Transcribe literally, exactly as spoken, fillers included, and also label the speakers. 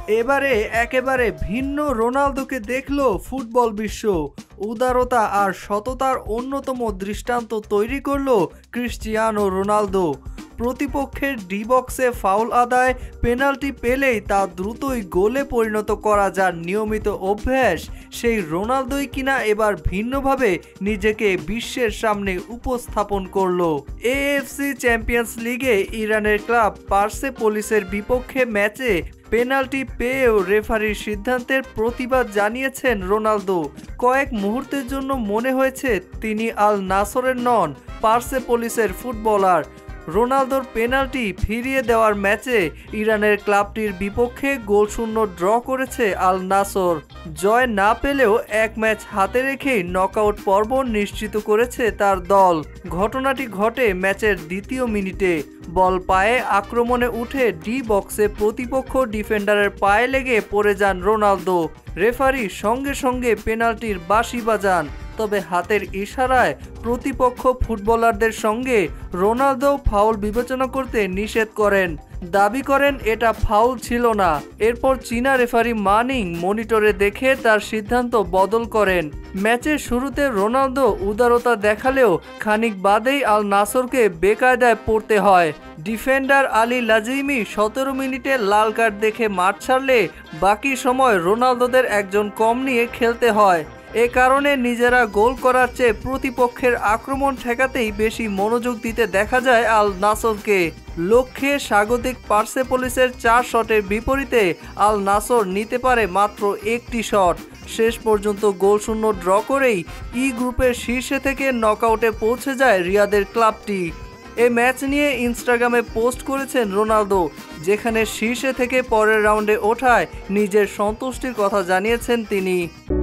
Speaker 1: এবারে একেবারে ভিন্ন রোনালদোকে দেখলো ফুটবল বিশ্ব। উদারতা আর সততার অন্যতম দৃষ্টান্ত তৈরি করলো ক্রিস্টিয়ানো রোনালদো। প্রতিপক্ষের ডি বক্সে ফাউল আদায়, পেনাল্টি পেলেই তা দ্রুতই গোলে পরিণত করা যার নিয়মিত অভ্যাস, সেই রোনালদোই কিনা এবার ভিন্নভাবে নিজেকে বিশ্বের সামনে উপস্থাপন করলো। এএফসি চ্যাম্পিয়ন্স লিগে ইরানের ক্লাব পার্সেপোলিসের বিপক্ষে ম্যাচে পেনাল্টি পেয়েও রেফারির সিদ্ধান্তের প্রতিবাদ জানিয়েছেন রোনালদো। কয়েক মুহূর্তের জন্য মনে হয়েছে তিনি আল নাসরের নন, পার্সেপোলিসের ফুটবলার। রোনালদোর পেনাল্টি ফিরিয়ে দেওয়ার ম্যাচে ইরানের ক্লাবটির বিপক্ষে গোলশূন্য ড্র করেছে আল নাসর। জয় না পেলেও এক ম্যাচ হাতে রেখেই নকআউট পর্ব নিশ্চিত করেছে তার দল। ঘটনাটি ঘটে ম্যাচের দ্বিতীয় মিনিটে। বল পায়ে আক্রমণে উঠে ডি বক্সে প্রতিপক্ষ ডিফেন্ডারের পায়ে লেগে পড়ে যান রোনালদো। রেফারি সঙ্গে সঙ্গে পেনাল্টির বাঁশি বাজান, তবে হাতের ইশারায় প্রতিপক্ষ ফুটবলারদের সঙ্গে রোনালদো ফাউল বিবেচনা করতে নিষেধ করেন, দাবি করেন এটা ফাউল ছিল না। এরপর চীনা রেফারি মানিং মনিটরে দেখে তার সিদ্ধান্ত বদল করেন। ম্যাচের শুরুতে রোনালদো উদারতা দেখালেও খানিক বাদেই আল নাসরকে বেকায়দায় পড়তে হয়। ডিফেন্ডার আলী লাজিমি সতেরো মিনিটে লাল কার্ড দেখে মাঠ ছাড়লে বাকি সময় রোনালদোদের একজন কম নিয়ে খেলতে হয়। এ কারণে নিজেরা গোল করার চেয়ে প্রতিপক্ষের আক্রমণ ঠেকাতেই বেশি মনোযোগ দিতে দেখা যায় আল নাসরকে। লক্ষ্যে স্বাগতিক পার্সেপোলিসের চার শটের বিপরীতে আল নাসর নিতে পারে মাত্র একটি শট। শেষ পর্যন্ত গোলশূন্য ড্র করেই ই গ্রুপের শীর্ষে থেকে নকআউটে পৌঁছে যায় রিয়াদের ক্লাবটি। এই ম্যাচ নিয়ে ইনস্টাগ্রামে পোস্ট করেছেন রোনালদো, যেখানে শীর্ষে থেকে পরের রাউন্ডে ওঠায় নিজের সন্তুষ্টির কথা জানিয়েছেন তিনি।